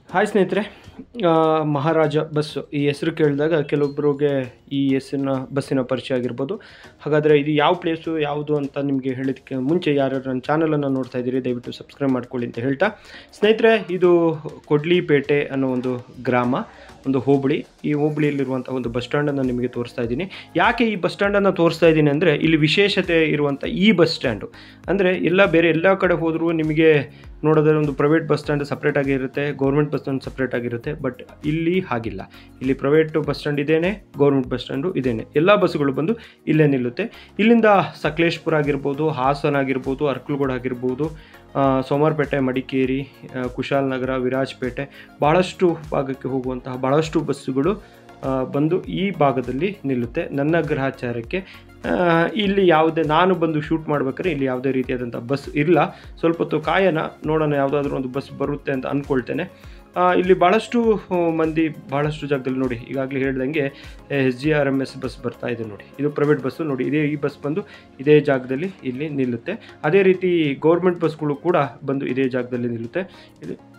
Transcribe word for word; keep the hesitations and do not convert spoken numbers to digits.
Hi ಸ್ನೇಹಿತರೆ, ಆ, ಮಹಾರಾಜ bus ಈ ಹೆಸರು ಕೇಳಿದಾಗ ಕೆಲವೊಬ್ಬರಿಗೆ ಈ ಹೆಸರಿನ ಬಸ್ಸಿನ ಪರಿಚಯ ಆಗಿರ್ಬೋದು. ಹಾಗಾದರೆ ಇದು ಯಾವ ಪ್ಲೇಸು ಯಾವುದು ಅಂತ ನಿಮಗೆ ಹೇಳೋದಕ್ಕೆ ಮುಂಚೆ ಯಾರ್ಯಾರು ನನ್ನ ಚಾನಲನ್ನು ನೋಡ್ತಾ ಇದ್ದೀರಿ ದಯವಿಟ್ಟು ಸಬ್ಸ್ಕ್ರೈಬ್ ಮಾಡ್ಕೊಳ್ಳಿ ಅಂತ ಹೇಳ್ತಾ, ಸ್ನೇಹಿತರೆ ಇದು ಕೊಡ್ಲಿಪೇಟೆ ಅನ್ನೋ ಒಂದು ಗ್ರಾಮ, ಒಂದು ಹೋಬಳಿ. ಈ ಹೋಬಳಿಯಲ್ಲಿರುವಂಥ ಒಂದು ಬಸ್ ಸ್ಟ್ಯಾಂಡನ್ನು ನಿಮಗೆ ತೋರಿಸ್ತಾ ಇದ್ದೀನಿ. ಯಾಕೆ ಈ ಬಸ್ ಸ್ಟ್ಯಾಂಡನ್ನು ತೋರಿಸ್ತಾ ಇದ್ದೀನಿ ಅಂದರೆ, ಇಲ್ಲಿ ವಿಶೇಷತೆ ಇರುವಂಥ ಈ ಬಸ್ ಸ್ಟ್ಯಾಂಡು ಅಂದರೆ ಎಲ್ಲ ಬೇರೆ ಎಲ್ಲ ಕಡೆ ಹೋದರೂ ನಿಮಗೆ ನೋಡೋದ್ರೆ ಒಂದು ಪ್ರೈವೇಟ್ ಬಸ್ ಸ್ಟ್ಯಾಂಡ್ ಸಪ್ರೇಟಾಗಿ ಇರುತ್ತೆ, ಗೌರ್ಮೆಂಟ್ ಬಸ್ ಸ್ಟ್ಯಾಂಡ್ ಸಪ್ರೇಟ್ ಆಗಿರುತ್ತೆ. ಬಟ್ ಇಲ್ಲಿ ಹಾಗಿಲ್ಲ. ಇಲ್ಲಿ ಪ್ರೈವೇಟ್ ಬಸ್ ಸ್ಟ್ಯಾಂಡ್ ಇದೇನೆ, ಗೌರ್ಮೆಂಟ್ ಬಸ್ ಸ್ಟ್ಯಾಂಡು ಇದೇನೆ. ಎಲ್ಲ ಬಸ್ಸುಗಳು ಬಂದು ಇಲ್ಲೇ ನಿಲ್ಲುತ್ತೆ. ಇಲ್ಲಿಂದ ಸಕಲೇಶ್ಪುರ ಆಗಿರ್ಬೋದು, ಹಾಸನ ಆಗಿರ್ಬೋದು, ಅರ್ಕಲಗೂಡು ಆಗಿರ್ಬೋದು, ಸೋಮವಾರಪೇಟೆ, ಮಡಿಕೇರಿ, ಕುಶಾಲನಗರ, ವಿರಾಜಪೇಟೆ, ಭಾಳಷ್ಟು ಭಾಗಕ್ಕೆ ಹೋಗುವಂತಹ ಭಾಳಷ್ಟು ಬಸ್ಸುಗಳು ಬಂದು ಈ ಭಾಗದಲ್ಲಿ ನಿಲ್ಲುತ್ತೆ. ನನ್ನ ಗ್ರಹಚಾರಕ್ಕೆ ಇಲ್ಲಿ ಯಾವುದೇ ನಾನು ಬಂದು ಶೂಟ್ ಮಾಡ್ಬೇಕಾದ್ರೆ ಇಲ್ಲಿ ಯಾವುದೇ ರೀತಿಯಾದಂಥ ಬಸ್ ಇಲ್ಲ. ಸ್ವಲ್ಪ ಹೊತ್ತು ಕಾಯೋಣ, ನೋಡೋಣ ಯಾವುದಾದ್ರೂ ಒಂದು ಬಸ್ ಬರುತ್ತೆ ಅಂತ ಅಂದ್ಕೊಳ್ತೇನೆ. ಇಲ್ಲಿ ಭಾಳಷ್ಟು ಮಂದಿ ಭಾಳಷ್ಟು ಜಾಗದಲ್ಲಿ ನೋಡಿ, ಈಗಾಗಲೇ ಹೇಳ್ದಂಗೆ S G R M S bus ಬರ್ತಾ ಇದೆ ನೋಡಿ. ಇದು ಪ್ರೈವೇಟ್ ಬಸ್ಸು ನೋಡಿ. ಇದೇ ಈ ಬಸ್ ಬಂದು ಇದೇ ಜಾಗದಲ್ಲಿ ಇಲ್ಲಿ ನಿಲ್ಲುತ್ತೆ. ಅದೇ ರೀತಿ ಗೌರ್ಮೆಂಟ್ ಬಸ್ಗಳು ಕೂಡ ಬಂದು ಇದೇ ಜಾಗದಲ್ಲಿ ನಿಲ್ಲುತ್ತೆ. ಇದು